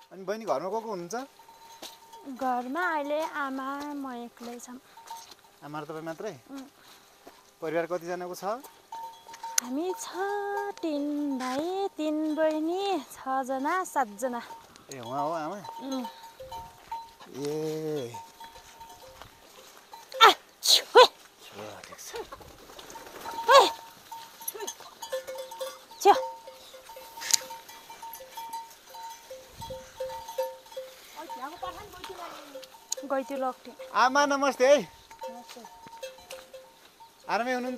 अनि बहिनी घरमा को हुनुहुन्छ? घरमा अहिले आमा म एक्लै छौँ। आमा र तपाईँ मात्रै? परिवार कतिजनाको छ? हामी 3 भाइ 3 बहिनी 6 जना 7 जना। ए उहाँ हो आमा? ए गइती लग्थे। आमा नमस्ते है। आरामै हुनुहुन्छ?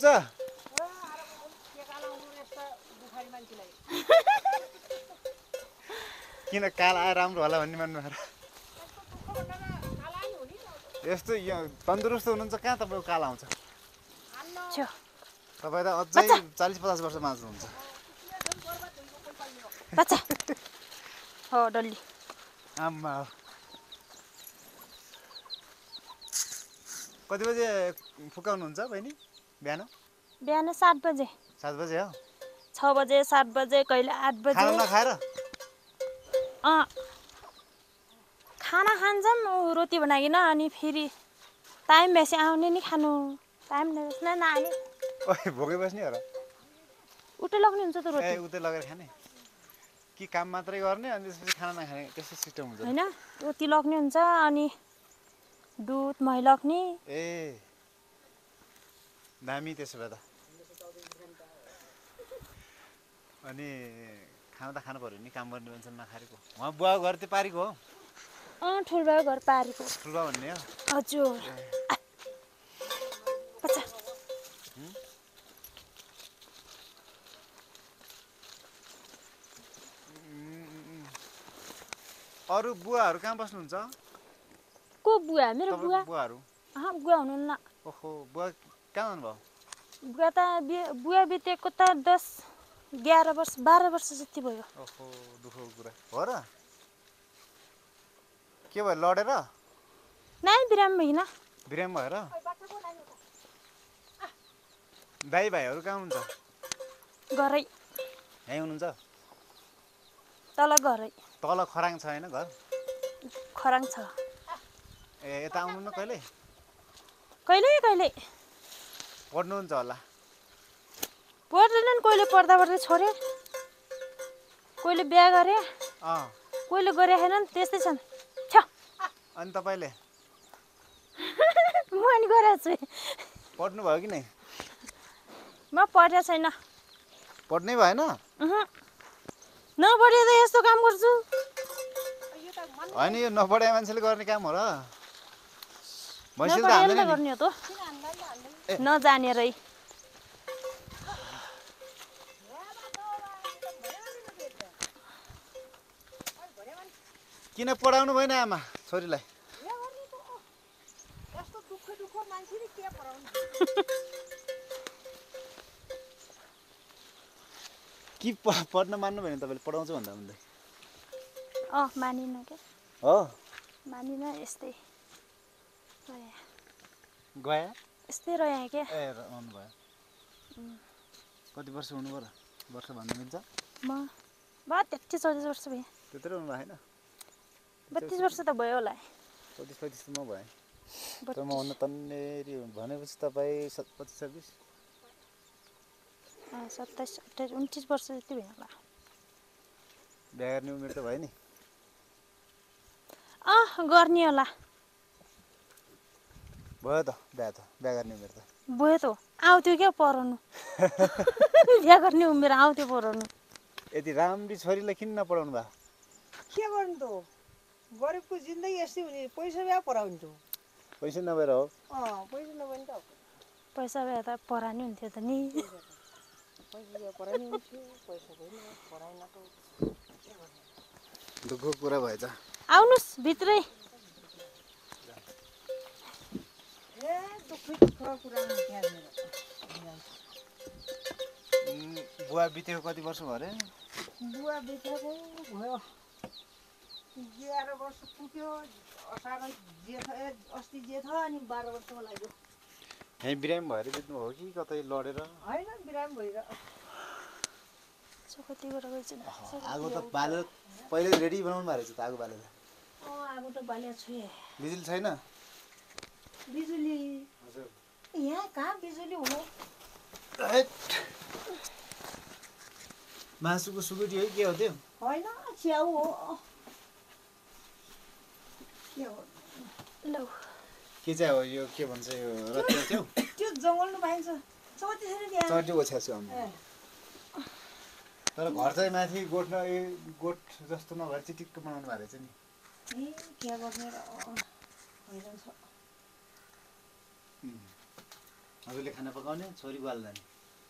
किन काल आए राम्रो होला भन्ने मान्नु भएर यस्तो तन्दुरुस्त हुनुहुन्छ कहाँ तपाईँको काल आउँछ? तपाईँ त अझै 40-50 वर्ष बाँच्नुहुन्छ। बच्चा हो डल्ली आम्मा कति बजे फुकाउनुहुन्छ बहिनी बिहान? बिहान 7 बजे 7 बजे हो? 6 बजे 7 बजे कहिले 8 बजे। खाना नखाएर? खाना खान्छौँ रोटी बनाइकन अनि फेरि टाइम बेसी आउने नि खानु टाइम नबस्ने नानी ओइ भोकै बस्ने हो र? उतै लग्ने हुन्छ त रोटी। ए उतै लगेर खाने कि काम मात्रै गर्ने अनि त्यसपछि खाना नखाने त्यस्तो सिस्टम हुन्छ हैन रोटी लग्ने हुन्छ अनि दुध मही लग्ने। ए दामी त्यसो भए त। अनि खाना त खानु पर्यो नि काम गर्ने मान्छे नखारेको। उहाँ बुवा घर त्यो पारेको हो? ठुलबाउ घर पारेको। ठुलबा भन्ने हो? हजुर। बच्चा अरू बुवाहरू कहाँ बस्नुहुन्छ? को बुवा? मेरो बुवा? बुवाहरू? बुवा हुनुहुन्न। ओहो बुवा कहाँ जानुभयो? बुवा बितेको त 10-11 वर्ष 12 वर्ष जति भयो। ओहो दुःखको कुरा हो र? के भयो लडेर? नै बिराम भइन। बिराम भएर? दाइ भाइहरू कहाँ हुनुहुन्छ? घरै। यहीँ हुनुहुन्छ? तल घरै। तल खराङ छ हैन घर? खराङ छ। ए यता आउनु न कहिले? कहिले पढ्नुहुन्छ होला? पढ्दैनन् कहिले पढ्दा छोडे। कहिले बिहा गरे। कहिले गरे छैनन् त्यस्तै छन्। अनि तपाईँले? म नि गरेको छु। पढ्नु भयो कि नै? म पढेको छैन। पढ्नै भएन? नपढे त यस्तो काम गर्छु। होइन यो नपढे मान्छेले गर्ने काम हो र? मैसिल त नपढेले हान्दैन गर्ने हो त। नजानेरै। किन पढाउनु भएन आमा छोरीलाई? कि पढ्न मान्नु भएन तपाईँले पढाउँछु भन्दा भन्दै? मानिन के? हो? मानिन यस्तै गया? यस्तै रह्यो के? ए आउनु भयो। कति वर्ष हुनुभयो र? वर्ष भन्नु मिल्छ? म 33-34 वर्ष भयो। त्यत्रो हुनु भएन? 32 वर्ष त भयो होला। 34-35 त म भएँ। तर म हुन तन्नेरी भनेपछि तपाईँ 25-26? 27-28-29 वर्ष जति भयो होला। बिहा गर्ने उमेर त भयो नि? गर्ने होला। भयो त बिहा गर्ने उमेर त? भयो त आउँथ्यो क्या पढाउनु। बिहा गर्ने उमेर आउँथ्यो पढाउनु। यति राम्री छोरीलाई किन नपढाउनु भयो? के गर्नु त? गरिबको जिन्दगी यस्तै हुने पैसा भए पढाउँछु। पैसा नभएर हो? पैसा नभए त पैसा भए त पढाउनु हुन्थ्यो त नि। पैसा भए पढाउनु हुन्थ्यो, पैसा भएन पढाइन त। दुःखको कुरा भएछ। आउनुस् भित्रै। बुवा बितेको कति वर्ष भयो अरे? बुवा बितेको भयो 11 वर्ष पुग्यो। असार अस्ति जेठ अनि 12 वर्षमा लाग्यो। यहीँ बिरामी भएर बित्नु हो कि कतै लडेर? होइन बिरामी भएर। कतिबाट गइछन् आगो त बालेर पहिले रेडी बनाउनु भएको रहेछ त आगो बालेर आगो त बाल्या छु बिजुली छैन बिजुली हजुर यहाँ कहाँ बिजुली हुनु मासुको सुकुटी हो के हो त्यो होइन च्याउ हो के हो लौ के चाहिँ हो यो के भन्छ यो रत्न थियो त्यो जङ्गलमा पाइन्छ चौती छैन त्यहाँ चर्टी ओछ्याछु तर घर चाहिँ माथि गोठ गोठ जस्तो नभएर चिटिक्क बनाउनु भएको रहेछ नि ए के गर्ने र हैरान छ हजुरले खाना पकाउने छोरी बाल जाने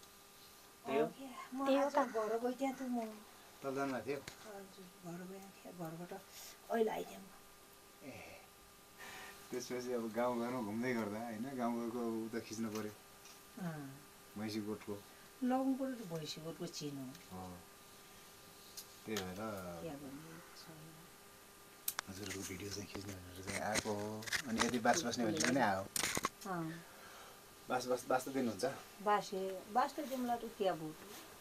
म आज घर गइ त्यहाँ त म तल जानुभएको थियो हजुर घर गएँ थिएँ घरबाट अहिले आइदिएँ म ए त्यसपछि अब गाउँघरमा घुम्दै गर्दा होइन गाउँघरको उता खिच्नु पऱ्यो भैँसी गोठको लगाउनु पऱ्यो त भैँसी गोठको चिनो हो त्यही भएर के गर्ने हजुरको भिडियो चाहिँ खिच्नु भनेर चाहिँ आएको हो अनि यदि बास बस्ने भने पनि आयो बास त दिनुहुन्छ बास त तिमीलाई त क्या बुट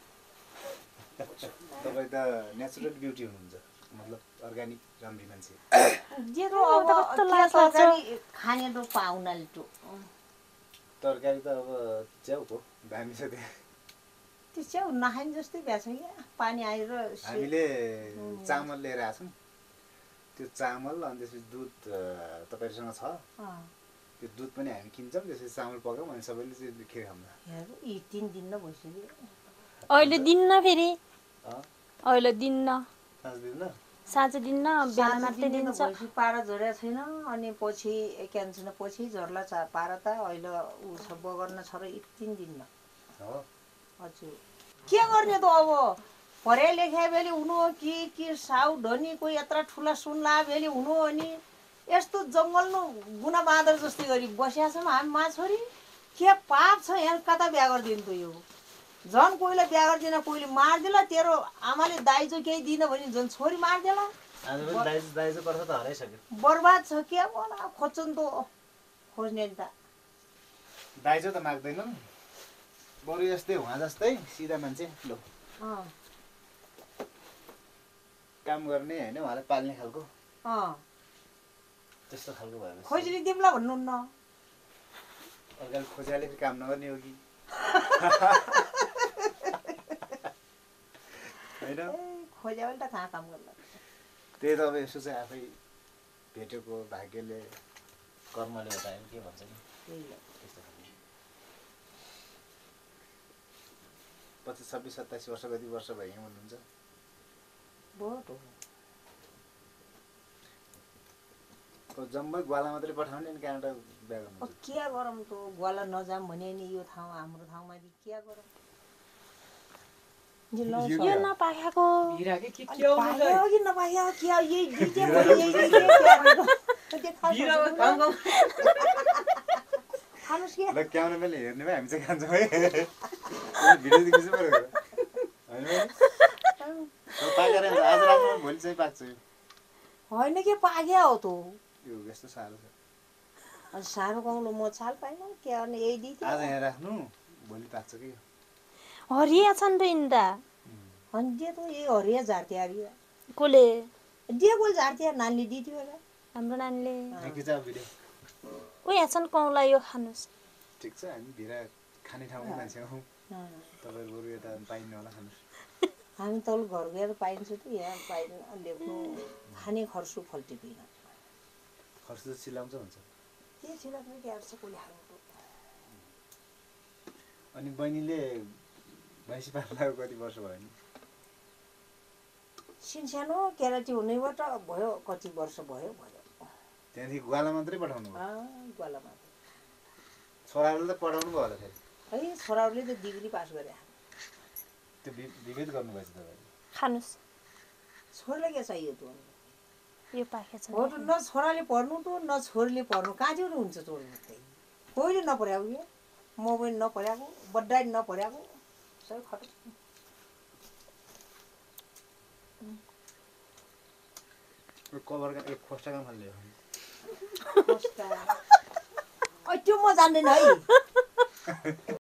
तपाईँ त नेचुरल ब्युटी हुनुहुन्छ मतलब अर्ग्यानिक राम्री मान्छे जे त अब तरकारी खाने त पाउनाले त तरकारी त अब च्याउको दामी छ त्यहाँ त्यो च्याउ नखाने जस्तै भ्या छ क्या पानी आएर हामीले चामल लिएर आएको छौँ त्यो चामल अनि त्यसपछि दुध तपाईँहरूसँग छ त्यो दुध पनि हामी किन्छौँ त्यसपछि चामल पकाउँ अनि सबैले चाहिँ खिर खाउँछ यी 3 दिन न भइसक्यो अहिले दिन्न फेरि अहिले दिन्न साँझ दिन्न साँझ दिन्न बिहान मात्रै दिन्छ पारा झरेको छैन अनि पछि क्यान्सर पछि झर्ला पारा त अहिले ऊ छ बगर्न छ र 3 दिन न हो हजुर के गर्ने त अब पढाइ लेखाइ बेली हुनु हो कि साउ धनी कोही यत्रा ठुला सुनला बेली हुनु हो अनि यस्तो जङ्गलमा गुना बाँदर जस्तै गरी बसिया छौँ हामी माछोरी के पाप छ यहाँ कता बिहा गरिदिनु त यो झन् कोहीलाई बिहा गरिदिन कोहीले मारिदिला तेरो आमाले दाइजो केही दिन भने झन् छोरी मारिदिला दाइजो पर्छ त हराइसक्यो बर्बाद छ के बोला खोज्छन् त खोज्ने त दाइजो त माग्दैनन् बरु यस्तै उहाँ जस्तै सिधा मान्छे लो काम गर्ने होइन उहाँलाई पाल्ने खालको त्यस्तो खालको भयो खोज्ने दिउँला भन्नुहुन्न अर्काले खोजिहाले काम नगर्ने हो कि होइन खोज्या भने त कहाँ काम गर्ला त्यही त अब यसो चाहिँ आफै भेटेको भाग्यले कर्मले बतायो के भन्छ नि त्यस्तो खालको 25, 26, 27 वर्ष कति वर्ष भयो यहाँ हुनुहुन्छ बहुत हो जम्मै ग्वाला मात्रै पठाउने अनि कहाँबाट बिहा गर्नु के गरौँ त ग्वाला नजाम भने नि यो ठाउँ हाम्रो ठाउँमा के गरौँ यो नपाकेको पाक्यो कि नपाक्यो के यही दुईटा खानुहोस् के ल क्यामेराम्यानले हेर्ने भए हामी चाहिँ खान्छौँ है भिडियो देखिन्छ पऱ्यो होइन पाकेर आज राख्नु भोलि चाहिँ पाक्छ यो होइन के पाक्या हो त यो यस्तो साह्रो छ अनि सानो गाउँलो म छाल पाइन के गर्ने यही दिदी आज यहाँ राख्नु भोलि पाक्छ कि हरिया छन् त इन्दा अनि दे त यही हरिया झार्थे हरिया कोले दे बोल झार्थे नानीले दिथ्यो होला हाम्रो नानीले खिचाउ भिडियो ऊ यहाँ छन् कौला यो खानुहोस् ठिक छ हामी भिरा खाने ठाउँको मान्छे हौ तपाईँहरू बरु यता पाइन्न होला खानुहोस् हामी तल घर गएर पाइन्छ त यहाँ पाइन्न ल्याउनु खाने खर्सु फल्टिँदैन खर्च त चिलाउँछ हुन्छ के छिलाउने के छ कोले खानु अनि बहिनीले भैँसी पाल्दा कति वर्ष भयो नि सिनसानो केराटी हुनेबाट भयो कति वर्ष भयो त्यहाँदेखि ग्वाला मात्रै पठाउनु भयो ग्वालामा छोराहरूले त पढाउनु भयो होला फेरि है छोराहरूले त डिग्री पास गरे त्यो विभेद गर्नुभएछ तपाईँले खानुहोस् छोरालाई के चाहियो त यो पाके छ हो त न छोराले पढ्नु त न छोरीले पढ्नु कहाँ चाहिँ हुन्छ त कोहीले नपढ्याएको के म पनि नपढ्याएको बड्डा नपढ्याएको सबै खट कभरका एक खोस्टा काम हाल्ने त्यो म जान्दैन है